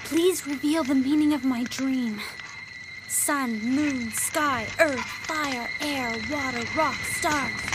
Please reveal the meaning of my dream. Sun, moon, sky, earth, fire, air, water, rock, stars.